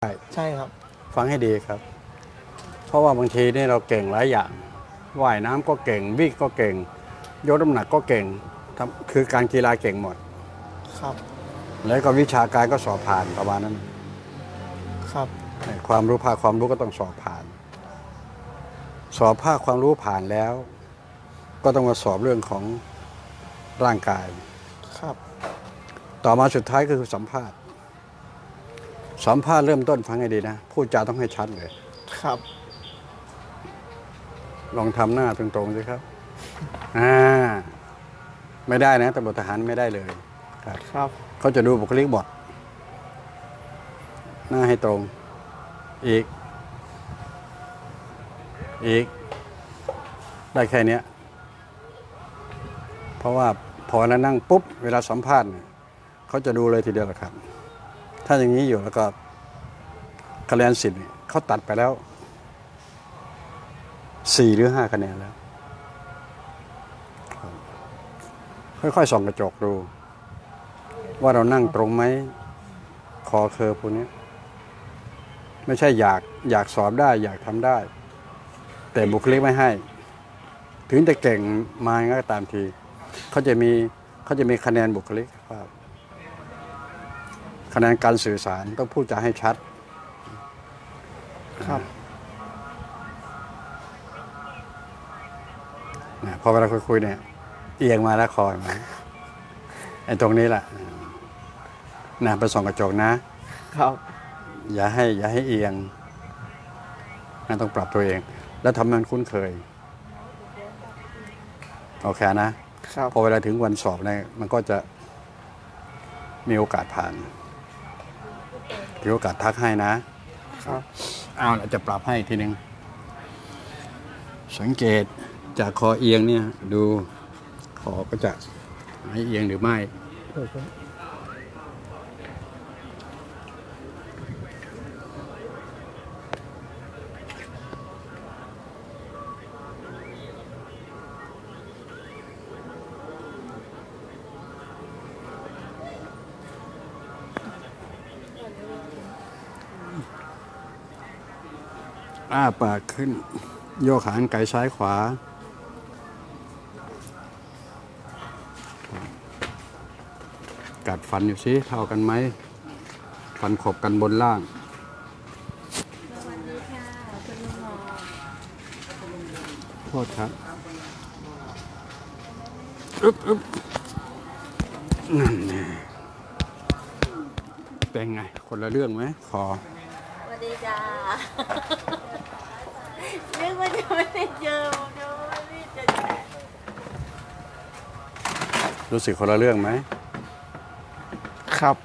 ใช่ครับฟังให้ดีครับเพราะว่าบางทีนี่เราเก่งหลายอย่างว่ายน้ำก็เก่งวิ่งก็เก่งยกน้ำหนักก็เก่งคือการกีฬาเก่งหมดครับแล้วก็วิชาการก็สอบผ่านประมาณนั้นครับความรู้ภาคความรู้ก็ต้องสอบผ่านสอบภาคความรู้ผ่านแล้วก็ต้องมาสอบเรื่องของร่างกายครับต่อมาสุดท้ายก็คือสัมภาษณ์เริ่มต้นฟังให้ดีนะพูดจาต้องให้ชัดเลยครับลองทำหน้าตรงๆสิครับไม่ได้นะตำรวจทหารไม่ได้เลยครับเขาจะดูบุคลิกหมดหน้าให้ตรงอีกได้แค่นี้เพราะว่าพอแล้วนั่งปุ๊บเวลาสัมภาษณ์เขาจะดูเลยทีเดียวแหละครับถ้าอย่างนี้อยู่แล้วก็คะแนน10เขาตัดไปแล้ว4 หรือ 5 คะแนนแล้วค่อยๆส่องกระจกดูว่าเรานั่งตรงไหมคอเคอร์พวกนี้ไม่ใช่อยากสอบได้อยากทำได้แต่บุคลิกไม่ให้ถึงจะเก่งมาก็ตามทีเขาจะมีคะแนนบุคลิกภาพคะแนนการสื่อสารต้องพูดจาให้ชัดครับพอเวลาคุยเนี่ยเอียงมาแล้วคอยมาไอ้ตรงนี้แหละไปส่องกระจกนะครับอย่าให้เอียงต้องปรับตัวเองแล้วทำให้มันคุ้นเคยโอเคนะครับพอเวลาถึงวันสอบเนี่ยมันก็จะมีโอกาสผ่านมีโอกาสทักให้นะครับเอาเราจะปรับให้ทีนึงสังเกตจากคอเอียงเนี่ยดูคอก็จะให้เอียงหรือไม่อ้าปากขึ้นโยกหางไกซ้ายขวากัดฟันอยู่สิเท่ากันไหมฟันขบกันบนล่างสวัสดีค่ะคุณลุงหมอโทษครับนั่นนี่เป็นไงคนละเรื่องไหมคอสวัสดีจ้านึกว่าจะไม่ได้เจอจะไม่ได้เจอรู้สึกคนละเรื่องไหมครับ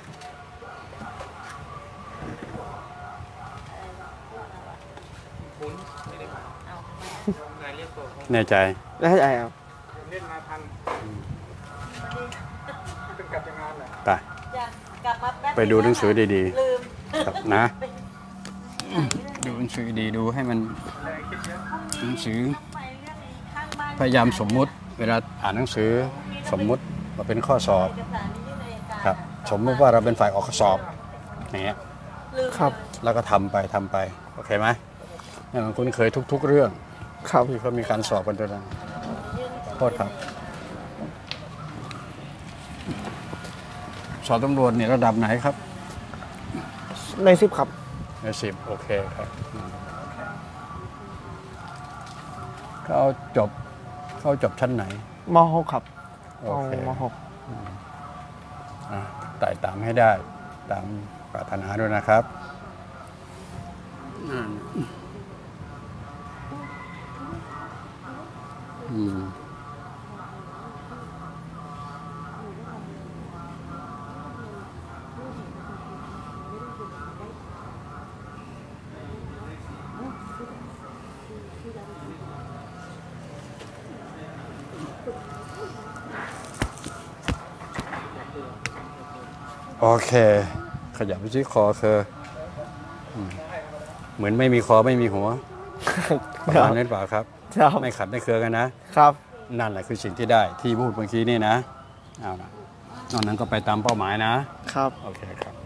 แน่ใจได้ใจครับไปดูหนังสือดีๆครับนะดูหนังสือดีดูให้มันหนังสือพยายามสมมุติเวลาอ่านหนังสือสมมุติว่าเป็นข้อสอบครับสมมติว่าเราเป็นฝ่ายออกข้อสอบอย่างเงี้ยครับแล้วก็ทำไปโอเคไหมให้มันคุ้นเคยทุกๆเรื่องครับที่เขามีการสอบกันด้วยนะโทษครับสอบตำรวจเนี่ยระดับไหนครับใน10ครับใน10โอเคครับเขาจบชั้นไหนม.6ครับโอเคม.6 ไต่ตามให้ได้ตามปรารถนาด้วยนะครับโอเคขยับไปที่คอคือเหมือนไม่มีคอไม่มีหัวประมาณนั้นเปล่าครับไม่ขัดไม่เคืองกันนะครับนั่นแหละคือสิ่งที่ได้ที่พูดเมื่อกี้นี่นะเอาละนอกนั้นก็ไปตามเป้าหมายนะครับโอเคครับ